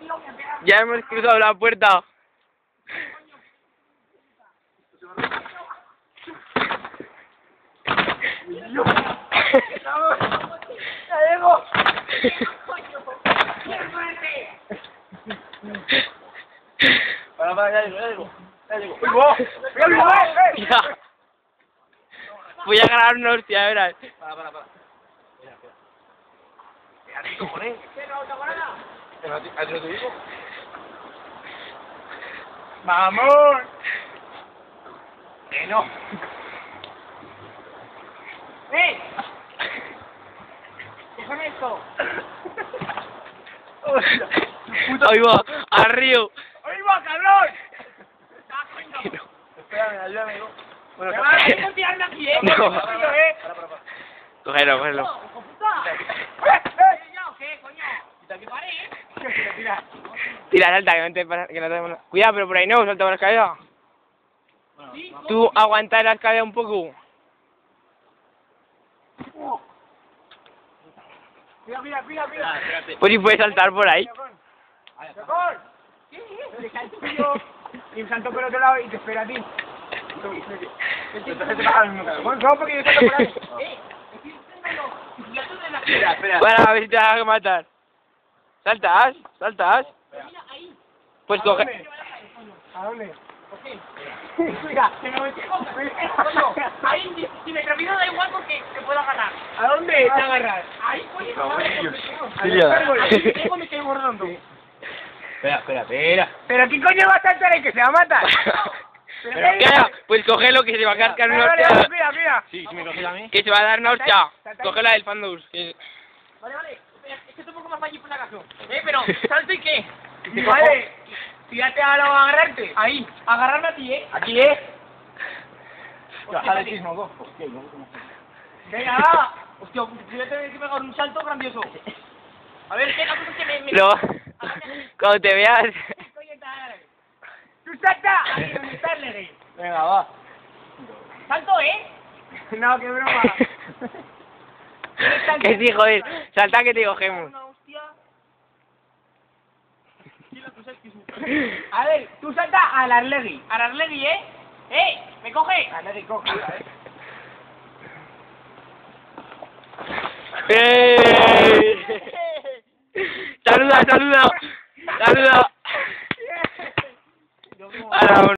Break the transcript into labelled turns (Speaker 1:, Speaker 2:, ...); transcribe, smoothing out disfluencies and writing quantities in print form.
Speaker 1: Ya hemos cruzado la puerta.
Speaker 2: Ya digo.
Speaker 1: Ya. Voy a ganar una hostia, verás.
Speaker 2: Para. Mira. ¿A ti, cojones? ¿Qué no te ¿A ti no te digo? ¡Vamos! ¡Que no! ¡Cógeme esto!
Speaker 1: Ahí va, al río.
Speaker 2: ¡Ahí va, cabrón! Espérame, ayúdame, ¿no? Bueno, ¿qué vas a tirarme aquí,
Speaker 1: No.
Speaker 2: Para.
Speaker 1: Cógelo.
Speaker 2: ¡Hijo puta! ¿Ya o qué, coño? ¿Qué pare, Tira.
Speaker 1: Tira, salta, que no tenemos nada. Cuidado, pero por ahí no, salta por la escalera. Tú aguantar la escalera un poco.
Speaker 2: Mira. Espérate.
Speaker 1: Pues si puedes saltar por ahí.
Speaker 2: ¡Socor! Le salto yo y salto por otro lado y te espero a ti. Entonces te baja el mismo carro. Bueno, no, porque yo salto por ahí. Espera.
Speaker 1: Bueno, a ver si te vas a matar. Saltas. Pues coge.
Speaker 2: ¿A dónde? Mira, que me metí con... Ahí, si me trapito da igual porque te puedo agarrar. ¿A dónde te agarras? Ahí, coño. Ahí tengo me estoy bordando. Espera. ¿Pero qué coño va a saltar ahí que se va a matar?
Speaker 1: Calla, pues cógelo que se va a cascar una
Speaker 2: Vale,
Speaker 1: hostia.
Speaker 2: mira.
Speaker 3: Sí, si me coges a mí.
Speaker 1: Que se va a dar una hostia. Cógela del Fandus.
Speaker 2: Vale. Es que estoy un poco más fácil por la casa. Pero, ¿salto y qué? Vale. Tírate a agarrarte. Ahí. Agarrarme a ti, Aquí, Hostia, sismo, venga, va. Hostia, fíjate que pegar un salto grandioso. A ver, ¿qué? La cosa es que me...
Speaker 1: Luego, cuando te veas...
Speaker 2: ¡Tú salta! Ahí, donde está el Legui.
Speaker 3: Venga, va.
Speaker 2: ¿Salto, No, qué broma.
Speaker 1: Que sí, joder. Salta que te cogemos.
Speaker 2: Una hostia. A ver, tú salta al Arlegui. Al Arlegui, ¿me coge? Arlegui, coge,
Speaker 1: Saluda. Ahora,